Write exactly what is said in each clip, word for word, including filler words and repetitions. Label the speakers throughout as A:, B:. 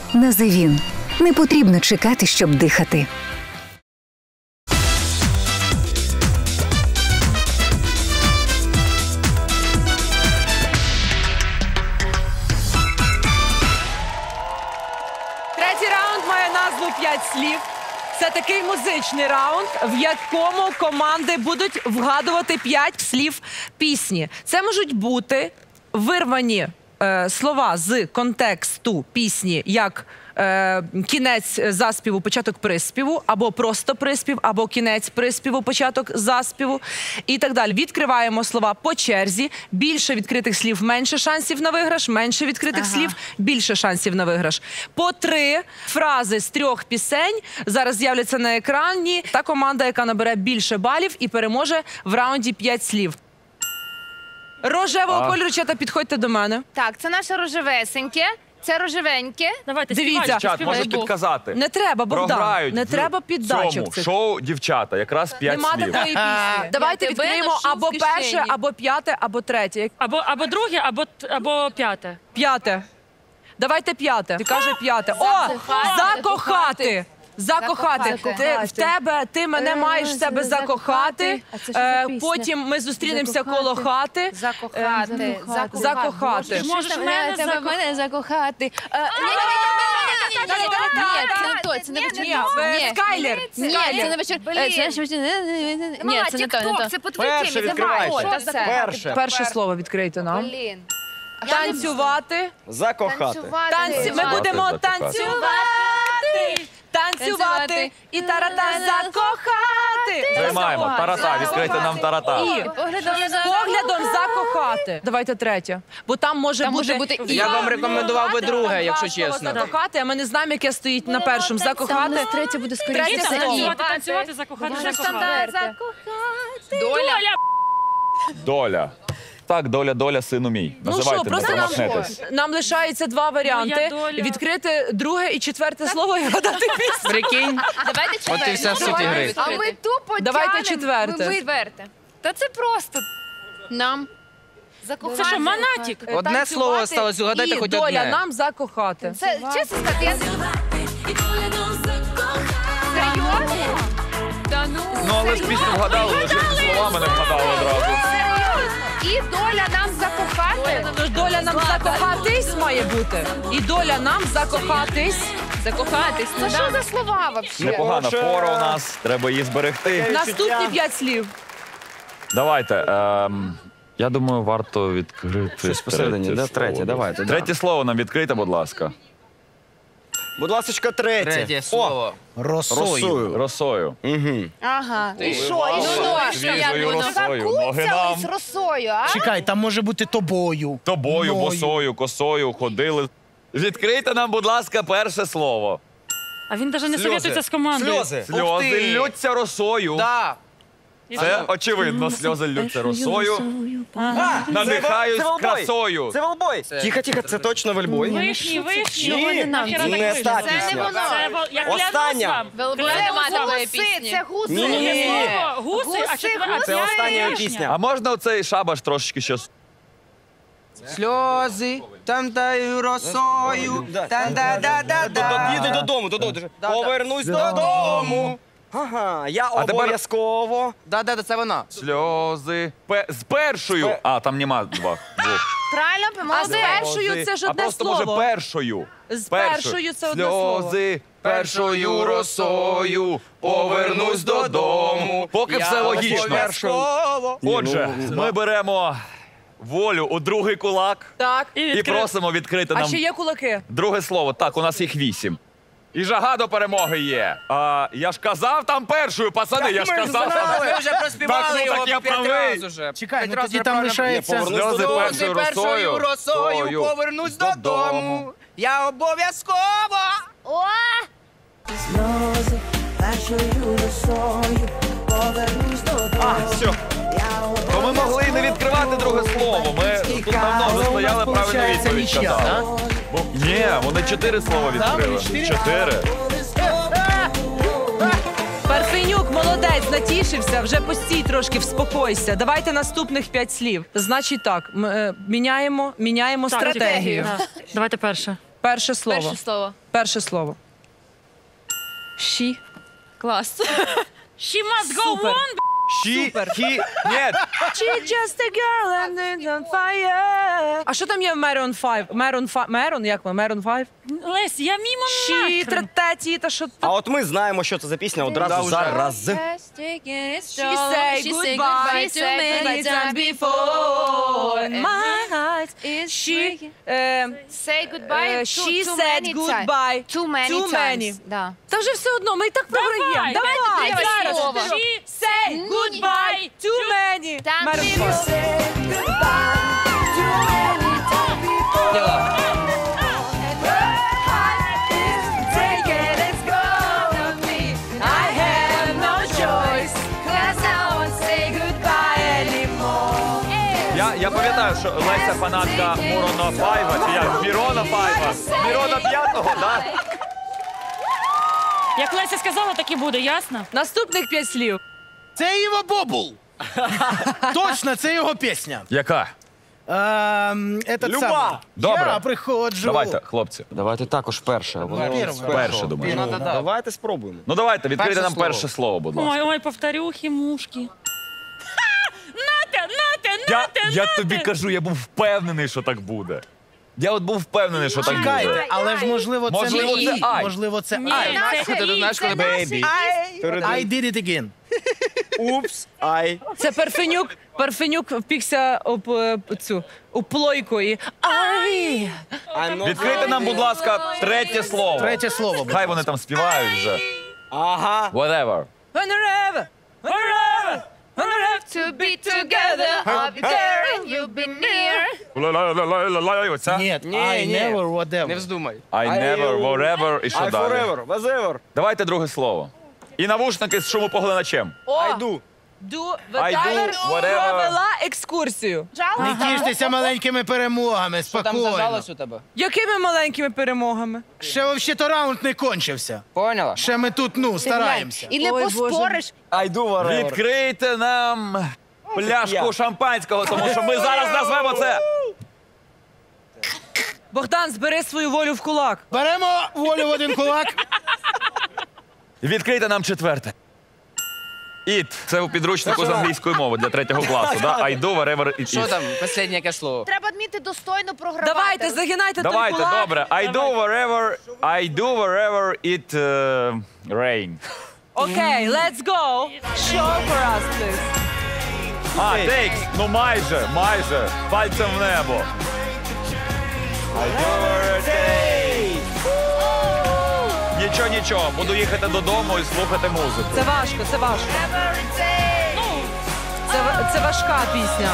A: Називін. Не потрібно чекати, щоб дихати.
B: Третій раунд має назву «П'ять слів». Це такий музичний раунд, в якому команди будуть вгадувати п'ять слів пісні. Це можуть бути вирвані е, слова з контексту пісні, як е, кінець заспіву, початок приспіву, або просто приспів, або кінець приспіву, початок заспіву і так далі. Відкриваємо слова по черзі. Більше відкритих слів – менше шансів на виграш, менше відкритих ага. слів – більше шансів на виграш. По три фрази з трьох пісень зараз з'являться на екрані. Та команда, яка набере більше балів і переможе в раунді п'ять слів. Рожевого кольору, чата, підходьте до мене.
C: Так, це наше рожевесеньке, це рожевеньке.
D: Давайте,
B: дивіться.
E: Дівчат, можеш підказати.
B: Не треба, Богдан,
E: Програють
B: не
E: в
B: треба піддачок
E: цьому
B: цих.
E: шоу дівчата, якраз п'ять
B: Нема
E: слів.
B: такої пісні. Давайте
C: Я тебе
B: відкриємо
C: ношу в
B: або
C: кишені.
B: перше, або п'яте, або третє.
D: Або, або друге, або, або п'яте.
B: П'яте. Давайте п'яте. Ти каже п'яте. О, закохати. Закохати.
C: Закохати.
B: Ти, в тебе, ти мене маєш в себе закохати. Е, потім ми зустрінемося коло хати.
C: Закохати.
B: Закохати.
D: Можеш мене
C: Тебе
D: закохати.
C: мене закохати. Ні,
B: Ні, Скайлер.
C: Ні, це не вечір. Ні, це не то, не то.
F: Це по твоїй
E: Перше
F: темі.
E: відкривайте. Перше.
B: Перше слово відкрийте нам.
C: Блін.
B: Танцювати.
E: Закохати.
B: Танці... Ми будемо
E: Закохати.
B: танцювати. Танцювати і тарата закохати.
E: Займаємо. Тарата. Відкрийте нам тарата.
B: І поглядом закохати. Давайте третє. Бо там може
C: Там
B: бути...
C: може бути і-
G: Я вам рекомендував би друге, якщо
B: Два слова
G: чесно.
B: Закохати, а ми не знаємо, яке стоїть на першому. Закохати.
C: Третє буде скоріше.
B: Третє
C: Це
B: слово.
C: і.
D: Танцювати, танцювати, закохати, закохати.
C: Доля.
E: Доля. Так, доля, доля, сину мій.
B: Ну що,
E: Називайте, не
B: просто нам,
E: промахнетесь.
B: нам лишається два варіанти.
D: Моя доля.
B: Відкрити друге і четверте слово і гадати пісню.
G: Прикинь,
C: Давайте
G: от і вся суть ігри.
C: А ми тупо
B: Давайте
C: тянем.
B: четверте.
C: Ви- Четверте. Та це просто. Нам.
D: Це що, монатік?
G: Одне
B: Танцювати
G: слово осталось, угадайте
B: і
G: хоч
B: доля
G: одне.
B: нам закохати.
C: Це, чесно сказати, я... Серйозно? Та ну.
E: Ну, але ж пісню вгадали, лише словами не вгадали одразу.
C: Серйозно? І доля нам закохати?
B: Тож доля нам закохатись має бути. І доля нам закохатись.
C: Закохатись. Це що за слова взагалі?
E: Непогана фора у нас, треба її зберегти.
B: Наступні п'ять слів.
E: Давайте. Ем, я думаю, варто відкрити
H: Щось посередині,
E: третє
H: да?
E: слово.
H: Третє, давайте, да.
E: Третє слово нам відкрийте, будь ласка.
H: Будь ласочка, третє.
G: Третє слово.
H: Росою.
E: Росою.
H: Угу.
C: Ага.
G: І
C: що?
G: Ну,
C: що?
E: Свіжою росою. Ноги
C: Закуцяли з
E: нам.
C: росою, а?
I: Чекай, там може бути тобою.
E: Тобою,
I: мною.
E: босою, косою ходили. Відкрийте нам, будь ласка, перше слово.
D: А він навіть не совєтується з командою.
H: Сльози.
E: Сльози ллються росою.
G: Да.
E: Це очевидно, сльози ллються росою. Надихаюсь красою.
H: Це Велбой. Тихо, тихо, це точно Вельбой.
D: Вишні, вишні.
H: Ні,
D: Нахера
H: не
D: так вишні?
H: та
C: Це не
H: пісня.
C: воно.
D: Це во- я клянусь
H: Остання.
D: вам.
C: Велбой
D: Клянусь
C: нема
D: вам.
C: такої Гуси, пісні. це гуси.
H: Ні, ні, ні.
D: Друге слово гуси, а
C: Гуси,
D: четверте
C: гуси.
H: Це остання
D: вишня.
H: пісня.
E: А можна оцей шабаш трошечки ще...
G: Сльози, там таю росою. Та-да-да-да-да.
H: Їду додому, додому. Повернусь додому. Ага, я
E: тепер-
H: обов'язково.
G: Да-да-да, це вона.
E: Сльози... Пе- З першою. А, там нема двох. двох.
C: Правильно,
B: А з
C: молодець.
B: першою це ж
E: А
B: одне
E: просто може
B: слово.
E: першою.
B: З першою це одне слово.
E: Сльози першою росою повернусь додому. Поки все логічно.
H: Обов'язково.
E: Отже, ми беремо волю у другий кулак
B: Так.
D: І
E: і
D: відкри-
E: просимо відкрити
B: А
E: нам
B: ще є кулаки?
E: друге слово. Так, у нас їх вісім. І жага до перемоги є. А, я ж казав там першою, пацани, я ж казав там.
G: Ми вже
E: Так,
G: проспівали
E: ну,
G: його
E: так я
G: п'ять
E: правий.
G: разів уже.
I: Чекай,
G: П'ять
I: ну
G: разів
I: тоді там
G: правильно.
I: лишається...
H: повернусь
E: Сльози
H: додому.
E: першою
G: Першою
E: росою.
G: росою повернусь
E: додому.
G: додому. Я обов'язково.
C: О!
J: Сльози першою росою повернусь додому.
E: А, все. То ми могли і не відкривати друге слово. Ми тут давно вже стояли, правильну відповідь казали. Бо- Ні, вони чотири слова відкрили. Чотири.
B: Парфенюк, молодець, натішився, вже постій трошки, вспокойся. Давайте наступних п'ять слів. Значить так, ми, е, міняємо, міняємо
D: Так,
B: стратегію.
D: так. Давайте перше.
B: Перше слово.
C: Перше слово.
B: Перше слово.
C: Ші. Клас.
D: She must go
B: Супер.
D: on.
E: She,
B: Супер.
E: he, ні,
B: She just a girl and it's on fire. А що там є в Maroon п'ять? Maroon п'ять? Maroon? Як ви? Maroon п'ять?
D: Лесь, я мімо
B: She,
D: нахрен.
B: трететі, та що?
H: А от ми знаємо, що це за пісня одразу зараз.
B: She say goodbye too many times before. My heart She, е,
C: Say goodbye
B: е,
C: too,
B: she
C: too
B: said
C: many
B: goodbye.
C: times. Too many
B: Too
C: times.
B: many.
C: Да.
B: Та вже все одно, ми і так програємо. Давай,
C: Давай,
B: зараз.
C: слово.
B: She say goodbye too many.
C: Там
B: Maroon
C: не
B: п'ять.
E: Я, я пам'ятаю, що Леся фанатка Мурона Файва, чи як? Мірона Файва. Мірона п'ятого, да?
D: Як Леся сказала, так і буде, ясно?
B: Наступних п'ять слів.
I: Це Іва Бобул. Точно, це його пісня.
E: Яка?
I: Ем, этот
H: Люба.
I: самий.
E: Добре.
I: Я приходжу.
E: Давайте, хлопці.
H: Давайте також перше. а воно
I: Перше.
H: з першого.
E: Перше, думаю.
H: Ну, Давайте спробуємо.
E: Ну давайте, відкрийте
G: Перше
E: нам
G: слово.
E: перше слово, будь ласка.
D: Ой, ой, повторюхи, мушки. Ха! Нате, нате,
E: Я,
D: нате,
E: я
D: нате.
E: тобі кажу, я був впевнений, що так буде. Я от був впевнений, що так
I: Чекайте,
E: буде.
I: але ж можливо це
E: Можливо,
I: не
E: це
I: «і».
E: «ай».
I: Можливо, це
D: Ні,
I: «ай».
D: це
G: Ти знаєш, коли
H: Бейбі.
I: I did it again.
H: Упс, ай.
B: Це Парфенюк. Парфенюк впікся об е, цю у плойку і ай!
E: Відкрийте нам, будь ласка, третє слово.
I: Третє слово.
E: Хай вони там співають вже.
H: Ага.
E: Whatever.
B: Whenever, whenever, whenever.
C: To be together, I'll be there and you'll be near.
E: Оця?
I: Ні,
G: Ні,
I: I
G: ні.
I: never, whatever.
G: Не вздумай.
E: I never, whatever, і що
H: I
E: далі?
H: forever, whatever.
E: Давайте друге слово. І навушники з шумопоглиначем.
B: О,
H: I do.
B: do,
E: I do whatever.
B: провела екскурсію.
I: Не тіштеся маленькими перемогами,
G: Там
I: спокійно.
G: зажалось у тебе.
B: Якими маленькими перемогами?
I: Ще взагалі-то раунд не кончився.
G: Поняла?
I: Ще ми тут, ну, стараємося.
C: І не
B: Ой, Боже.
C: поспориш.
H: I do whatever.
E: Відкрийте нам пляшку
H: Я.
E: шампанського, тому що ми зараз назвемо це.
B: Богдан, збери свою волю в кулак.
I: Беремо волю в один кулак.
E: Відкрийте нам четверте. It. Це у підручнику з англійської мови для третього класу. Да? I do whatever it
G: Що
E: is.
G: там? Останнє яке слово?
C: Треба вміти достойно програвати.
B: Давайте, загинайте той
E: Давайте,
B: кулак.
E: добре. I do wherever, I do wherever it uh, rain.
B: Окей, let's go. Show for us, please.
E: А, takes. Ну майже, майже. Пальцем в небо. I do wherever it takes. Нічого, нічого. Буду їхати додому і слухати музику.
B: Це важко, це важко. Це, ва- це важка пісня.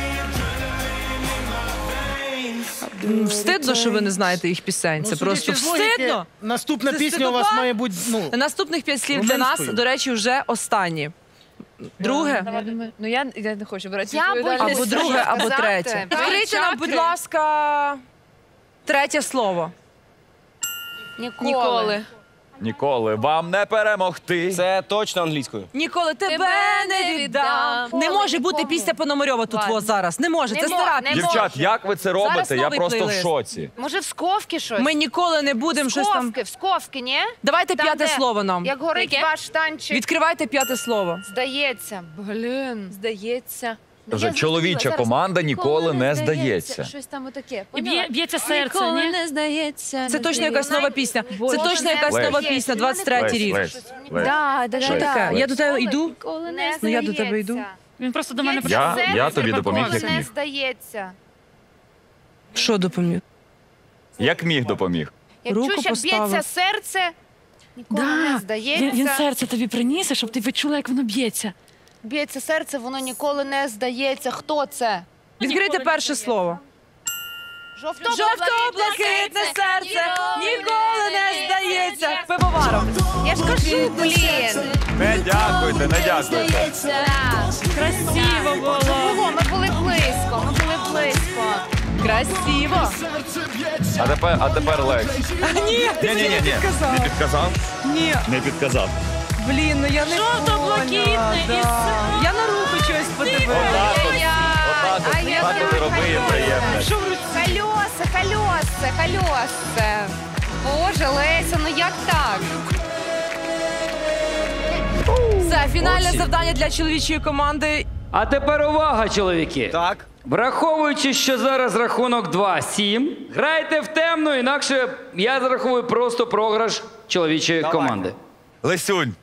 B: М, Встидно, що ви не знаєте їх пісень. Це
I: Ну,
B: просто
I: судячи з логіки,
B: встидно.
I: Наступна
B: Це
I: пісня у вас
B: стидоба.
I: має бути, ну,
B: Наступних п'ять слів для нас,
I: Румунською.
B: до речі, вже останні. Друге.
C: Я думаю, ну я, я не хочу брати
B: Або
C: відповідальність.
B: друге, або
C: Сказати.
B: третє. Відкрийте нам, будь ласка, третє слово.
C: Ніколи.
B: Ніколи.
E: Ніколи вам не перемогти.
H: Це точно англійською.
B: Ніколи тебе
C: Тебе
B: не
C: не
B: віддам.
C: віддам.
B: Не може бути
C: Нікому.
B: пісня Пономарьова тут
C: Ладно.
B: во зараз. Не може,
C: Не
B: це
C: мо-
B: стара
C: не
B: пісня.
E: Дівчат, як ви це робите? Я
B: новий
E: просто в
B: плейлист.
E: шоці.
C: Може в сковки щось?
B: Ми ніколи не будемо щось там.
C: Сковки, в сковки, ні?
B: Давайте
C: Там,
B: п'яте
C: де,
B: слово нам.
C: Як горить
D: Яке?
C: ваш танчик.
B: Відкривайте п'яте слово.
C: Здається. Блін, здається.
E: Вже
C: Я
E: чоловіча
C: зрозуміла,
E: команда
C: зараз.
E: ніколи не здається.
C: Щось там отаке.
D: І б'є-
C: Поняла?
D: б'ється серце,
C: Ніколи
D: ні?
C: не здається.
B: Це
C: не
B: точно якась
C: здається.
B: нова пісня. Це
C: Боже,
B: точно
C: не
B: якась
E: Лесь.
B: нова пісня, двадцять третій рік.
E: Лесь, Лесь.
C: Да, да,
B: Що
C: да,
B: таке?
C: да.
B: Я до тебе йду.
C: Ніколи не
B: Ну, я до тебе йду.
C: здається.
D: Він просто до мене
C: Б'ється
E: Я-
C: серце,
E: я тобі допоміг,
C: ніколи
E: як
C: не
E: міг.
C: здається.
B: Що допоміг?
E: Як міг допоміг.
C: Як
B: Руку
C: чуєш, як
B: поставив.
C: б'ється серце, ніколи не здається.
D: Він, він серце тобі приніс, щоб ти відчула, як воно б'ється.
C: Б'ється серце, воно ніколи не здається. Хто це?
B: Відкрийте перше слово. Жовто-блакитне серце ніколи не здається. Пивоваром.
C: Я ж кажу, блін.
E: Не дякуйте, не дякуйте.
D: Красиво було.
C: Ого, ми були близько, ми були близько.
B: Красиво.
E: А тепер, а тепер Лекс.
B: Ні, ти
E: Ні, ні,
B: мені
E: ні,
B: не
E: ні.
B: підказав.
E: Не підказав?
B: Ні.
E: Не підказав.
B: Блін, ну я не
D: Жовто-блакитне
B: поняла,
D: і
B: да.
D: все.
B: Я на руку щось подивилася.
E: Отак от,
C: Ай-яй.
E: отак от,
C: Ай-яй.
E: так от і роби їм приємне.
C: Колеса,
F: колеса, колеса. Боже, Леся, ну як так?
B: Це фінальне завдання для чоловічої команди.
K: А тепер увага, чоловіки.
H: Так.
K: Враховуючи, що зараз рахунок два сім, грайте в темну, інакше я зараховую просто програш чоловічої
H: Давай.
K: команди.
E: Лесюнь,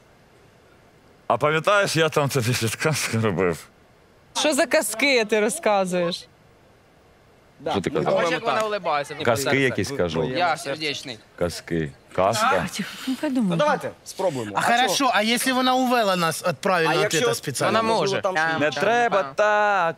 E: а пам'ятаєш, я там тобі підказки робив?
B: Що за казки ти розказуєш?
E: Що ти
G: Бачиш,
E: казав?
G: як вона улибається. мені
E: Казки
G: серце.
E: якісь кажу.
G: Я сердечний.
E: Казки. Казка?
H: Ну давайте, спробуємо.
I: А хорошо, а якщо вона увела нас від правильного
H: А якщо
I: ответа спеціально?
G: Вона може.
E: Не треба так.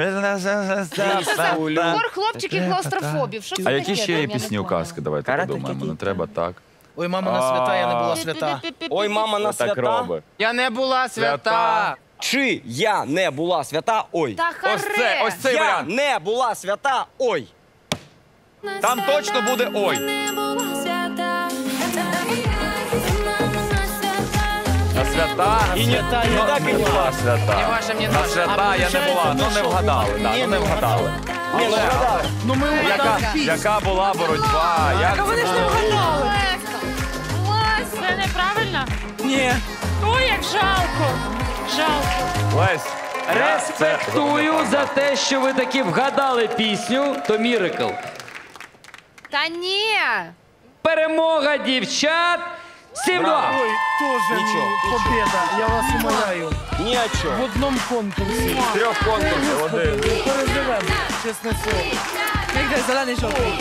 F: Хор хлопчиків клаустрофобів. Що це
E: А
F: таке?
E: які ще є
F: Я не
E: пісні у
F: поняла.
E: казки? Давайте подумаємо. Не треба так.
I: Ой, мама на свята, я не була свята.
H: Ой, мама на
E: Так
H: свята.
E: робить.
G: Я не була свята.
E: Свята.
H: Чи я не була свята, ой.
F: Та
E: Ось це,
F: харе.
E: ось цей
H: Я
E: варіант.
H: не була свята, ой.
E: Там точно буде ой. На свята.
I: І не та,
E: Ну,
I: я
E: так і була свята.
G: Не ваша, мені
E: На
G: наша.
E: свята я не була. Ну не вгадали, да, ну не вгадали.
H: Ні, ну вгадали.
I: Ну ми
E: Яка,
I: угадали.
E: яка була боротьба? Як
B: А вони ж не
E: це було?
B: вгадали.
D: Це неправильно?
B: Ні.
D: Ой, як жалко. Жалко.
E: Лесь, я це
K: Респектую за те, що ви таки вгадали пісню, то мірикл.
F: Та ні.
K: Перемога дівчат сім-два.
I: Ой, тоже
H: Нічого,
I: победа, я вас умоляю.
H: Ні о
I: В
H: чому.
I: одному конкурсі.
E: трьох конкурсів, один.
I: Переживемо, чесне слово.
B: Як де зелений жовтий.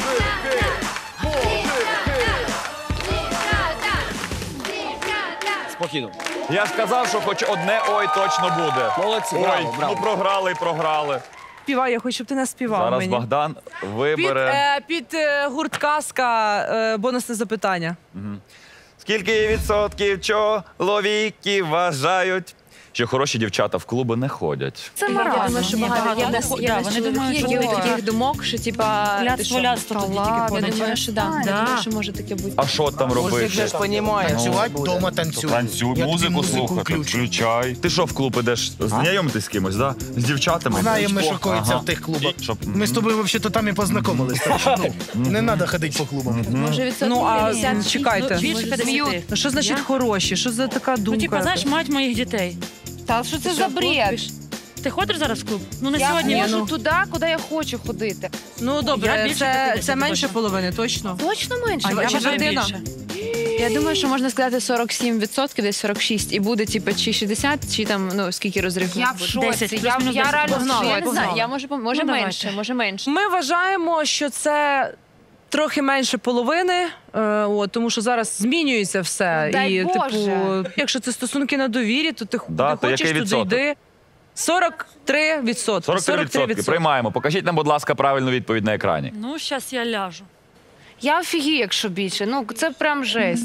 H: Спокійно.
E: Я ж казав, що хоч одне ой точно буде.
H: Молодці,
E: Ой,
H: браво, браво.
E: ну програли і програли.
B: Співай, я хочу, щоб ти не співав
E: Зараз
B: мені.
E: Богдан
B: Під,
E: вибере.
B: е, під е, гурт казка е, бонусне запитання.
E: Скільки відсотків чоловіків вважають, що хороші дівчата в клуби не ходять?
F: Це
D: Я
F: маразм.
D: думаю, що багато
F: Я
D: не
F: десь-
D: хо-
F: я
D: да,
F: десь
D: вони
F: чула
D: думають, що
F: таких
D: тільки-
F: таких думок, що типа ти
D: Ляцтво,
F: що,
D: ляцтво тут
F: права?
D: тільки
F: Я
D: ходить.
F: думаю, що да. Я
D: Да.
F: думаю, що може таке бути.
E: А що там
G: Музик
E: робити?
G: же ж понімає.
I: Танцювати вдома танцюй.
E: Танцюй,
I: Я тобі
E: музику слухати,
I: включу.
E: включай. Ти що в клуб ідеш? Знайомитись з кимось, да? З дівчатами?
I: Знаємо ми, що
E: Ага.
I: коїться в тих клубах.
E: І щоб-
I: Ми з тобою взагалі там і познайомились. Так що, ну, не треба ходити по клубам.
F: Може відсотків
B: Ну, а
F: п'ятдесят.
B: чекайте.
D: Ну, більше п'ятдесят.
B: Ну, що значить
D: Я?
B: хороші? Що за така думка?
D: Ну, типа, знаєш, мать моїх дітей.
F: Та що це за бред?
D: Ти ходиш зараз в клуб? Ну, не
F: Я
D: сьогодні.
F: ходжу
D: ну.
F: туди, куди я хочу ходити.
B: Ну
D: Я
B: добре,
D: більше
B: це,
D: п'ятдесят
B: це менше
D: точно.
B: половини, точно.
F: Точно менше.
B: А
F: Я
B: я
F: вважаю,
B: четвертина?
D: більше.
F: Я думаю, що можна сказати сорок сім відсотків, десь сорок шість. І буде, типу, чи шістдесят, чи там, ну, скільки розривів.
D: Я в
F: буде.
D: шоці.
F: десять.
D: Плюс
F: Я,
D: мінус
F: я
D: десять.
F: реально
B: Погнали,
F: я не знаю,
B: погнали.
F: я може, пом- може
D: Ну,
F: менше,
D: давайте.
F: може менше.
B: Ми вважаємо, що це трохи менше половини, е, от, тому що зараз змінюється все.
F: Дай
B: і,
F: Боже.
B: типу, якщо це стосунки на довірі, то ти
E: Да,
B: куди
E: то
B: хочеш,
E: який
B: туди
E: відсоток?
B: йди. сорок три відсотки.
E: сорок три відсотки. Приймаємо. Покажіть нам, будь ласка, правильну відповідь на екрані.
D: Ну, зараз я ляжу.
F: Я офігію, якщо більше. Ну, це прям жесть.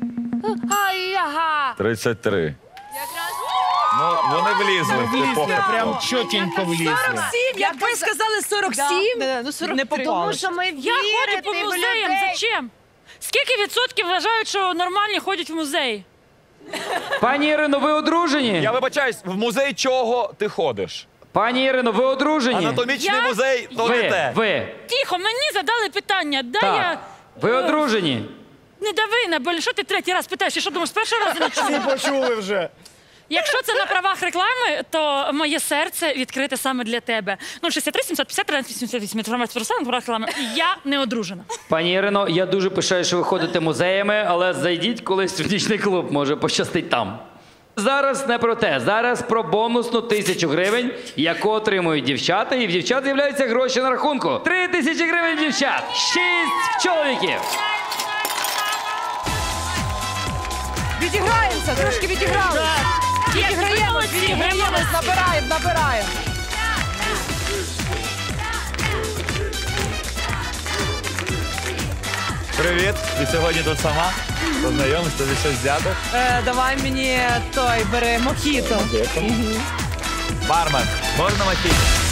F: Ай, ага.
E: тридцять три. Ну, вони влізли. в
I: Влізли,
E: епоху.
I: прям чотенько влізли.
B: Якби сказали сорок сім, не
F: Тому
B: попали.
F: що ми
D: Я ходжу по
F: вірити в
D: музеям.
F: людей.
D: Зачем? Скільки відсотків вважають, що нормальні ходять в музей?
K: Пані Ірино, ви одружені?
E: Я вибачаюсь, в музей чого ти ходиш?
K: Пані Ірино, ви одружені?
E: Анатомічний
D: Я-
E: музей, то не
K: Ви,
E: те.
K: ви.
D: Тихо, мені задали питання. Дай
K: Так.
D: я...
K: Ви одружені?
D: Не дави на боль. Що ти третій раз питаєш? Я що думаєш, з першого разу не чула?
H: Почули вже.
D: Якщо це на правах реклами, то моє серце відкрите саме для тебе. Ну, шістдесят три, сімсот п'ятдесят, тринадцять, вісімдесят вісім. Інформація про саме на правах реклами. Я не одружена.
K: Пані Ірино, я дуже пишаю, що ви ходите музеями, але зайдіть колись в нічний клуб, може пощастить там. Зараз не про те. Зараз про бонусну тисячу гривень, яку отримують дівчата, і в дівчат з'являються гроші на рахунку. Три тисячі гривень в дівчат, шість в чоловіків.
B: Відіграємося, трошки відіграли. Відіграємось,
D: молодці, ви
B: відіграємось,
D: молодці.
B: набираємо, набираємо.
E: Привіт, ти сьогодні тут сама? Познайомись, тобі щось взяти?
B: Е, давай мені той, бери мохіто.
E: Бармен, можна мохіто?